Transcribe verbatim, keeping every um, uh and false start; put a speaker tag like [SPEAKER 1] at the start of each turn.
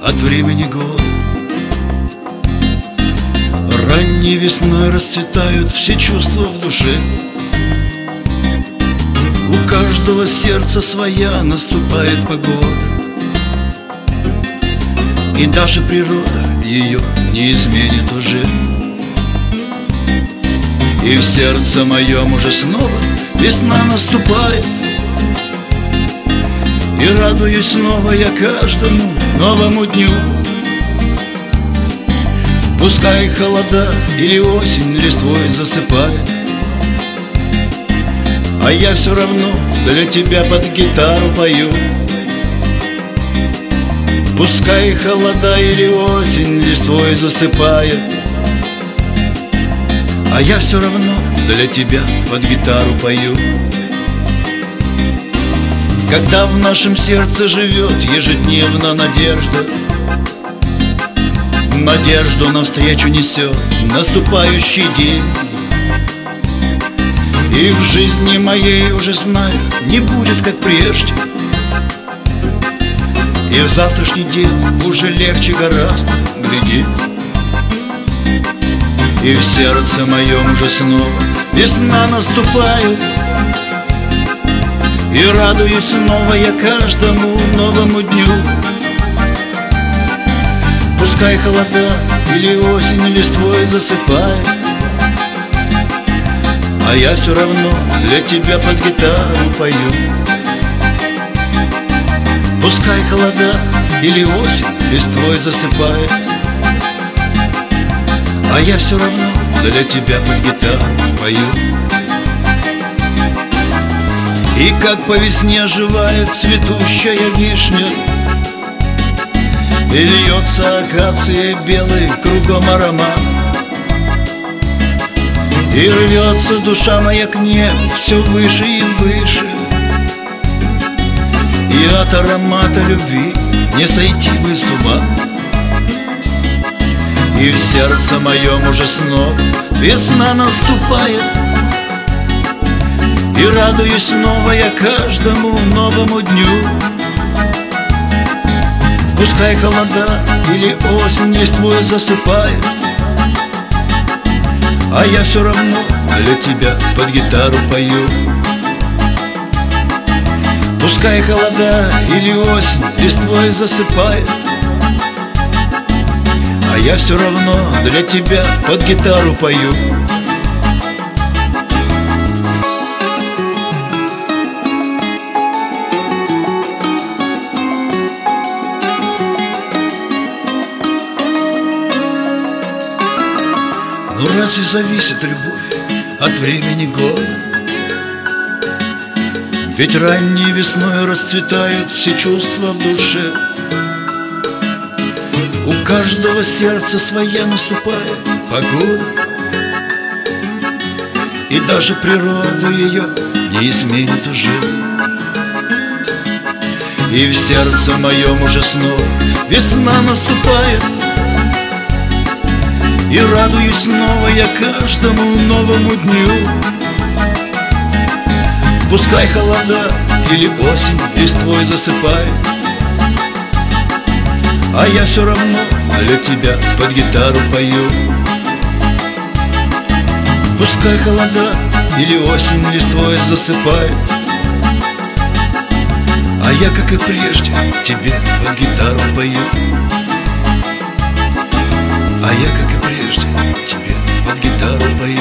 [SPEAKER 1] от времени года. Ранней весной расцветают все чувства в душе. У каждого сердца своя наступает погода, и даже природа ее не изменит уже. И в сердце моем уже снова весна наступает, и радуюсь снова я каждому новому дню. Пускай холода или осень листвой засыпает, а я все равно для тебя под гитару пою. Пускай холода или осень листвой засыпает, а я все равно для тебя под гитару пою. Когда в нашем сердце живет ежедневно надежда, надежду навстречу несет наступающий день, и в жизни моей уже знаю, не будет как прежде, и в завтрашний день уже легче гораздо глядеть. И в сердце моем уже снова весна наступает, и радуюсь снова я каждому новому дню. Пускай холода или осень листвой засыпает, а я все равно для тебя под гитару пою. Пускай холода или осень листвой засыпает, а я все равно для тебя под гитару пою. И как по весне оживает цветущая вишня, и льется акация белый кругом аромат, и рвется душа моя к небу все выше и выше, и от аромата любви не сойти бы с ума. И в сердце моем уже снова весна наступает, и радуюсь снова я каждому новому дню. Пускай холода или осень листвой засыпает, а я все равно для тебя под гитару пою. Пускай холода или осень листвой засыпает, а я все равно для тебя под гитару пою. Ну разве зависит любовь от времени года? Ведь ранней весной расцветают все чувства в душе. У каждого сердца своя наступает погода, и даже природа ее не изменит уже. И в сердце моем уже снова весна наступает, и радуюсь снова я каждому новому дню. Пускай холода или осень листвой засыпает, а я все равно для тебя под гитару пою. Пускай холода или осень листвой засыпает, а я, как и прежде, тебе под гитару пою. А я, как и прежде, тебе под гитару пою.